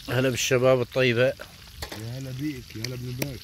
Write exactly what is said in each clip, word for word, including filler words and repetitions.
هلا بالشباب الطيبة. يا هلا بيك، يا هلا بنباك.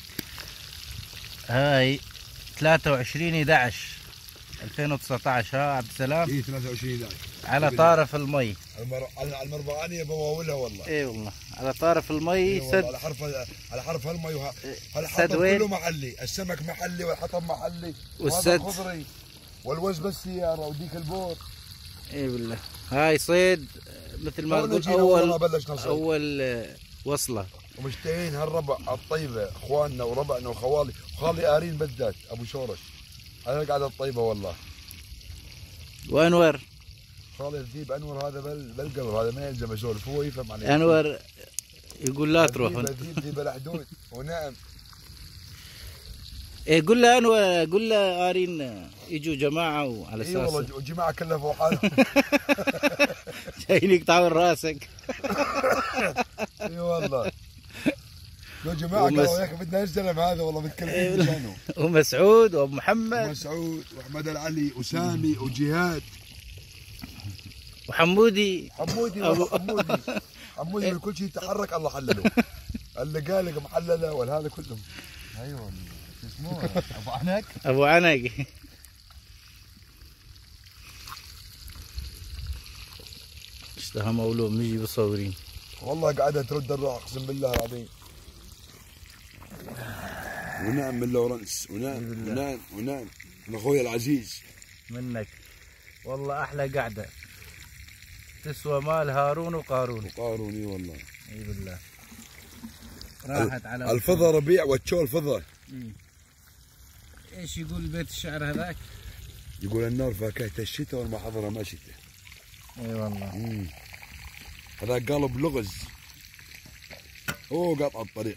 هاي ثلاثة وعشرين أحد عشر ألفين وتسعطعش. ها عبد السلام؟ اي ثلاثة وعشرين أحد عشر على طارف المي. المر... على المربعانية بواولها والله. اي والله على طارف المي. إيه سد على حرف على حرف المي وه... سد وين؟ كله محلي، السمك محلي والحطب محلي والسد خضري والوز بالسيارة وديك البور. اي بالله. هاي صيد مثل ما تقول اول اول وصلة، ومشتهين هالربع الطيبة اخواننا وربعنا وخوالي وخالي قارين بالذات ابو شورش. انا قاعد الطيبة والله. وانور خالي الذيب انور هذا بل بالقلب، هذا ما يلزم اسولف، هو يفهم علي. انور يقول لا تروح. الذيب ذيب الحدود ونعم. ايه قول له انور، قول له قارين يجوا جماعة وعلى اساس. اي والله الجماعة كلها فوق حالهم. جايين يقطعون راسك. اي والله. يا جماعة قالوا ومس... بدنا نستلم هذا والله متكلمين بلسانه. ومسعود وابو محمد ومسعود واحمد العلي وسامي وجهاد وحمودي. حمودي حمودي حمودي كل شيء يتحرك الله حلله. اللقالق محلله والهذا كلهم. ايوه شو اسمه ابو عنق. ابو عنق. اشتهى مولوم نجي مصورين. والله قاعدة ترد الروح اقسم بالله العظيم. ونعم من لورنس ونعم ونعم ونعم من اخوي العزيز منك والله. احلى قعده تسوى مال هارون وقارون. وقارون اي والله. اي بالله. راحت على الفضه ربيع وتشول فضه. ايش يقول بيت الشعر هذاك؟ يقول النار فاكهة الشتاء والما حضرها ما شتاء. اي والله. هذاك قالب لغز. هو قاطع الطريق.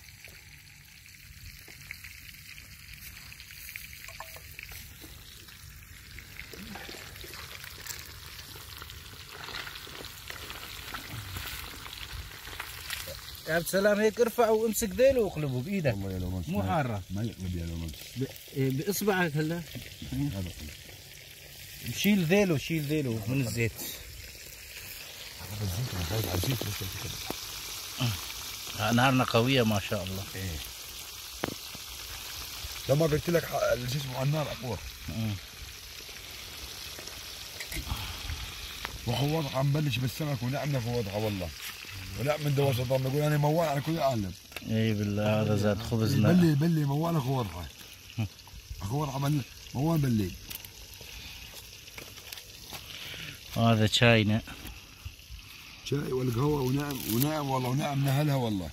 يا عبد السلام هيك ارفعه وامسك ذيله واقلبه بايدك. والله يا لو مو حاره. ما يقلب يا لو ب... باصبعك هلا. هذا شيل ذيله، شيل ذيله من الزيت. هذا الزيت انا خايف على الزيت بس. نارنا قويه ما شاء الله. ايه لما قلت لك شو اسمه على النار اقوى. وهو وضعه عم بلش بالسمك ونعمنا في وضعه والله. ونعم من دواس الضم يقول انا موال على كل العالم. اي بالله هذا زاد خبزنا. بلي بلي موال اخو وضعه. اخو وضعه موال بلي. هذا شاينا. شاي والقهوه ونعم ونعم والله ونعم نهلها والله.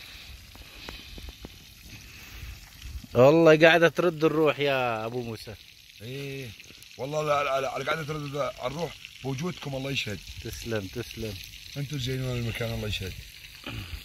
والله قاعده ترد الروح يا ابو موسى. ايه والله على قاعده ترد على الروح بوجودكم الله يشهد. تسلم تسلم. انتم زينون المكان الله يشهد.